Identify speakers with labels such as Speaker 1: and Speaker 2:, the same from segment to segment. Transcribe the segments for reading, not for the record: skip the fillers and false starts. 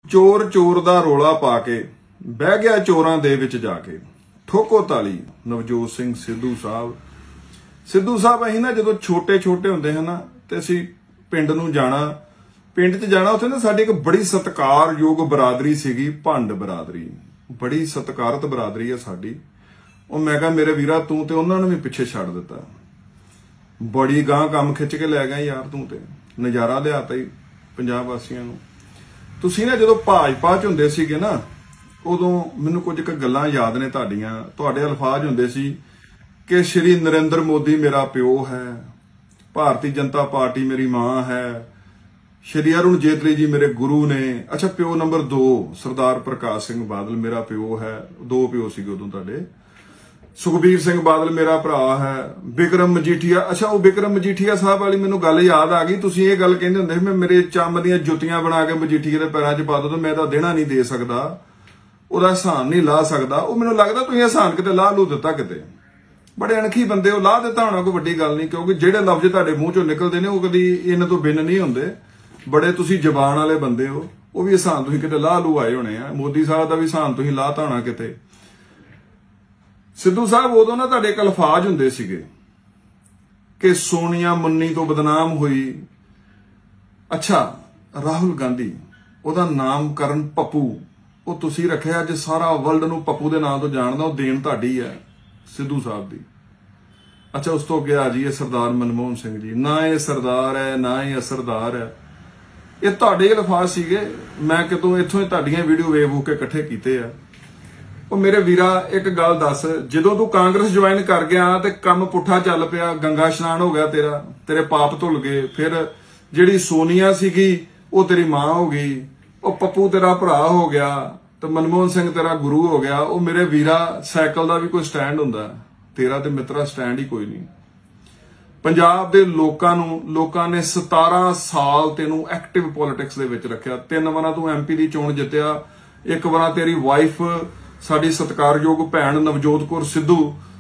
Speaker 1: चोर चोर दा रोला पा के बह गया चोरां दे विच जाके, ठोको ताली नवजोत सिंह सिद्धू साहब। सिद्धू साहब असीं ना जदों छोटे छोटे हुंदे हैं ना ते असीं पिंड नूं जाना, पिंड च जाना, उत्थे ना साडी एक बड़ी सत्कारयोग बरादरी सीगी, भंड बरादरी, बड़ी सत्कारत बरादरी है साडी। ਉਹ मैं कहा मेरे वीरा तू ते उन्हां नूं भी पिछे छड्ड दित्ता, बड़ी गांह काम खिच के लै गया यार, तू ते नज़ारा लियाता ही पंजाब वासियां नूं। तुसीं ना जदों भाजपा च हुंदे सीगे ना, उदों मैनूं कुछ क गल्लां याद ने तुहाडीआं, तुहाडे अल्फाज हुंदे सी कि श्री नरेंद्र मोदी मेरा प्यो है, भारतीय जनता पार्टी मेरी मां है, श्री अरुण जेतली जी मेरे गुरु ने। अच्छा, प्यो नंबर 2 सरदार प्रकाश सिंह बादल मेरा प्यो है, 2 प्यो सीगे उदों तुहाडे। सुखबीर सिंह बादल मेरा भरा है, बिक्रम मजीठिया। अच्छा, वो बिक्रम मजीठिया साहब वाली मैनूं गल याद आ गई। तुसीं ये गल कहंदे हुंदे मैं मेरे चंम दीआं जुत्तियां बना के मजीठिया दे पैरां 'च पा दो, मैं तां देना नहीं दे सकदा, ਉਹਦਾ एहसान नहीं ला सकदा। ਉਹ ਮੈਨੂੰ ਲੱਗਦਾ ਤੁਸੀਂ एहसान ਕਿਤੇ ਲਾ ਲੂ ਦਿੱਤਾ, ਕਿਤੇ बड़े अणखी बंदे हो, ला दिता होना, कोई वड्डी गल नहीं, क्योंकि ਜਿਹੜੇ लफ्ज ਤੁਹਾਡੇ ਮੂੰਹ ਚੋਂ ਨਿਕਲਦੇ ਨੇ ਉਹ ਕਦੀ ਇਹਨਾਂ ਤੋਂ ਬਿਨ ਨਹੀਂ ਹੁੰਦੇ। बड़े ਤੁਸੀਂ ਜ਼ਬਾਨ ਵਾਲੇ ਬੰਦੇ ਹੋ, ਉਹ ਵੀ एहसान ਤੁਸੀਂ ਕਿਤੇ ਲਾ ਲੂ ਆਏ ਹੋਣੇ ਆ। ਮੋਦੀ ਸਾਹਿਬ ਦਾ ਵੀ एहसान ਤੁਸੀਂ ਲਾਤਾ ਹੋਣਾ ਕਿਤੇ। सिद्धू साहब उदों ना तुहाडे इक अल्फाज हुंदे सीगे कि सोनिया मुन्नी तो बदनाम हुई। अच्छा, राहुल गांधी उहदा नामकरण पप्पू, वो तुसीं रखिया, अज सारा वर्ल्ड नूं पप्पू दे नाम तो जानदा, वो देन तुहाडी है सिद्धू साहब दी। अच्छा, उस तो अगे आ जाइए सरदार मनमोहन सिंह जी, ना ये सरदार है ना ये असरदार है, ये तुहाडे अल्फाज सीगे। मैं कितों इत्थों ही तुहाडीआं वीडियो वेख के इकट्ठे कीते आ। ਉਹ ਮੇਰੇ ਵੀਰਾ ਇੱਕ ਗੱਲ ਦੱਸ, ਜਦੋਂ ਤੂੰ ਕਾਂਗਰਸ ਜੁਆਇਨ ਕਰ ਗਿਆ ਤੇ ਕੰਮ ਪੁੱਠਾ ਚੱਲ ਪਿਆ, ਗੰਗਾ ਇਸ਼ਨਾਨ ਹੋ ਗਿਆ ਤੇਰਾ, ਤੇਰੇ ਪਾਪ ਧੁੱਲ ਗਏ, ਫਿਰ ਜਿਹੜੀ ਸੋਨੀਆ ਸੀਗੀ ਉਹ ਤੇਰੀ ਮਾਂ ਹੋ ਗਈ, ਉਹ ਪੱਪੂ ਤੇਰਾ ਭਰਾ ਹੋ ਗਿਆ, ਤੇ ਮਨਮੋਹਨ ਸਿੰਘ ਤੇਰਾ ਗੁਰੂ ਹੋ ਗਿਆ। ਉਹ ਮੇਰੇ ਵੀਰਾ ਸਾਈਕਲ ਦਾ ਵੀ ਕੋਈ ਸਟੈਂਡ ਹੁੰਦਾ, ਤੇਰਾ ਤੇ ਮਿੱਤਰਾ ਸਟੈਂਡ ਹੀ ਕੋਈ ਨਹੀਂ। ਪੰਜਾਬ ਦੇ ਲੋਕਾਂ ਨੇ 17 ਸਾਲ ਤੈਨੂੰ ਐਕਟਿਵ ਪੋਲਿਟਿਕਸ ਦੇ ਵਿੱਚ ਰੱਖਿਆ। 3 ਵਾਰਾਂ ਤੂੰ ਐਮਪੀ ਦੀ ਚੋਣ ਜਿੱਤਿਆ, 1 ਵਾਰ ਤੇਰੀ ਵਾਈਫ साडी सत्कारयोग भैन नवजोत कौर सिद्धू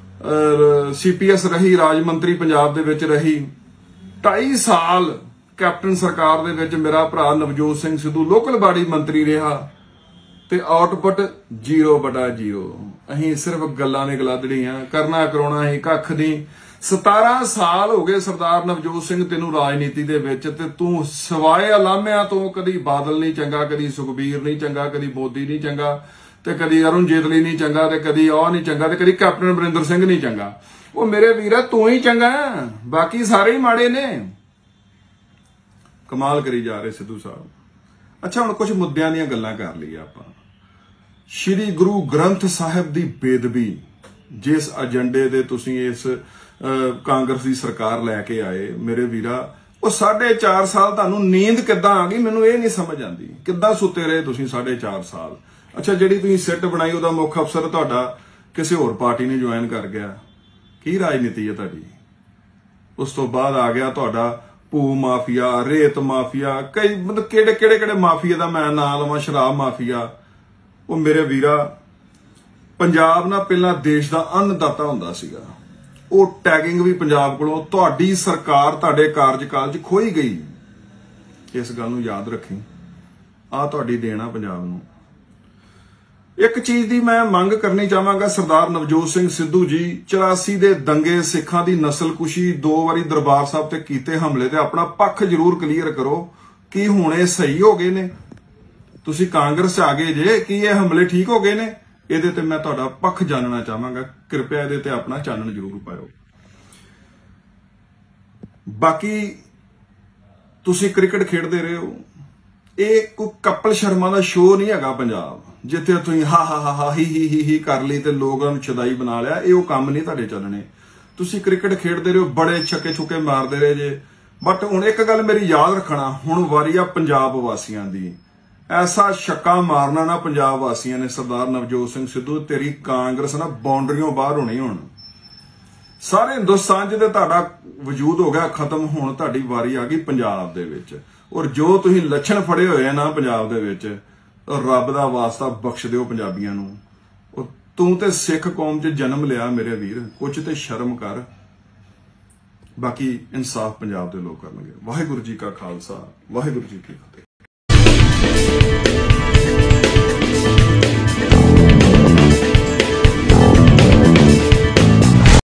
Speaker 1: CPS रही, राज मंत्री पंजाब दे विच रही, 2.5 साल कैप्टन सरकार दे विच मेरा भरा नवजोत सिंह सिद्धू लोकल बाडी मंत्री रहा, ते आउटपुट 0/0। अहीं सिर्फ गल्लां ने गलादड़ियां, करना करोना ही कख नहीं। 17 साल हो गए सरदार नवजोत सिंह तैनूं राजनीति दे विच, ते तूं सिवाए अलामिਆਂ तो कदी बादल नहीं चंगा, कदी सुखबीर नहीं चंगा, कदी मोदी नहीं चंगा, ते कदी अरुण जेतली नहीं चंगा, ते कदी ਉਹ नहीं चंगा, ते कदी कैप्टन अमरिंदर सिंह नहीं चंगा। वो मेरे वीरा तू ही चंगा, बाकी सारे ही माड़े ने। कमाल करी जा रहे सिद्धू साहब। अच्छा, हुण कुछ मुद्दिआं दीआं गल्लां कर लईए आपां। श्री गुरु ग्रंथ साहिब दी बेदबी, जिस एजेंडे दे तुसीं इस कांग्रेस दी सरकार लैके आए, मेरे वीरा ਉਹ 4.5 साल ਤੁਹਾਨੂੰ नींद किद्दां आ गई, मैनूं ਇਹ नहीं समझ आंदी, किद्दां सुते रहे तुसीं 4.5 साल। अच्छा, ਜਿਹੜੀ ਤੁਸੀਂ ਸਿੱਟ ਬਣਾਈ ਉਹਦਾ ਮੁੱਖ ਅਫਸਰ ਤੁਹਾਡਾ ਕਿਸੇ ਹੋਰ ਪਾਰਟੀ ਨੇ ਜੁਆਇਨ ਕਰ ਗਿਆ, ਕੀ ਰਾਜਨੀਤੀ ਹੈ ਤੁਹਾਡੀ? ਉਸ ਤੋਂ ਬਾਅਦ ਆ ਗਿਆ ਤੁਹਾਡਾ ਭੂ ਮਾਫੀਆ, ਰੇਤ ਮਾਫੀਆ, ਕਈ ਮਤਲਬ ਕਿਹੜੇ ਮਾਫੀਆ ਦਾ ਮੈਂ ਨਾਂ ਲਵਾਂ, ਸ਼ਰਾਬ ਮਾਫੀਆ। ਉਹ ਮੇਰੇ ਵੀਰਾ, ਪੰਜਾਬ ਨਾ ਪਹਿਲਾਂ ਦੇਸ਼ ਦਾ ਅੰਨਦਾਤਾ ਹੁੰਦਾ ਸੀਗਾ, ਉਹ ਟੈਗਿੰਗ ਵੀ ਪੰਜਾਬ ਕੋਲੋਂ ਤੁਹਾਡੀ ਸਰਕਾਰ ਤੁਹਾਡੇ ਕਾਰਜਕਾਲ 'ਚ ਖੋਈ ਗਈ। ਇਸ ਗੱਲ ਨੂੰ ਯਾਦ ਰੱਖੀ, ਆਹ ਤੁਹਾਡੀ ਦੇਣ ਆ ਪੰਜਾਬ ਨੂੰ। एक चीज की मैं मंग करनी चाहांगा, सरदार नवजोत सिंह सिद्धू जी 84 दे दंगे, सिखां दी नस्लकुशी, 2 वारी दरबार साहब ते कीते हमले, ते अपना पक्ष जरूर क्लीयर करो कि हुण ये सही हो गए ने, तुसीं कांग्रेस आ गए जे, कि ये हमले ठीक हो गए ने? इहदे ते मैं तुहाडा पक्ष जानना चाहांगा, कृपया इहदे ते अपना चानण जरूर पाओ। बाकी तुसीं क्रिकेट खेडदे रहे हो, ये कोई कपिल शर्मा का शो नहीं हैगा पंजाब, जिथे तुसीं हा हा हा हा ही कर ली ते लोगों नूं छदाई बना लिया। ये काम नहीं तुहाडे चलने। तुसीं क्रिकेट खेडदे रहे हो, बड़े छक्के छुक्के मारदे रहे जे, बट हुण एक गल मेरी याद रखना, हुण वारी आ पंजाब वासियां दी। ऐसा छक्का मारना ना पंजाब वासियां ने, सरदार नवजोत सिंह सिद्धू, तेरी कांग्रेस ना बाउंडरियों बाहर होनी। हुण सारे हिंदुस्तान च तुहाडा वजूद हो गया खत्म, हुण तुहाडी वारी आ गई पंजाब दे विच। और जो तुसीं लक्षण फड़े होए ना पंजाब दे विच, रब दा वास्ता बख्श दिओ पंजाबियां नूं। तू ते सिख कौम च जन्म लिया मेरे वीर, कुछ ते शर्म कर। बाकी इंसाफ पंजाब दे लोग करनगे। वाहिगुरू जी का खालसा, वाहिगुरू जी की फतेह।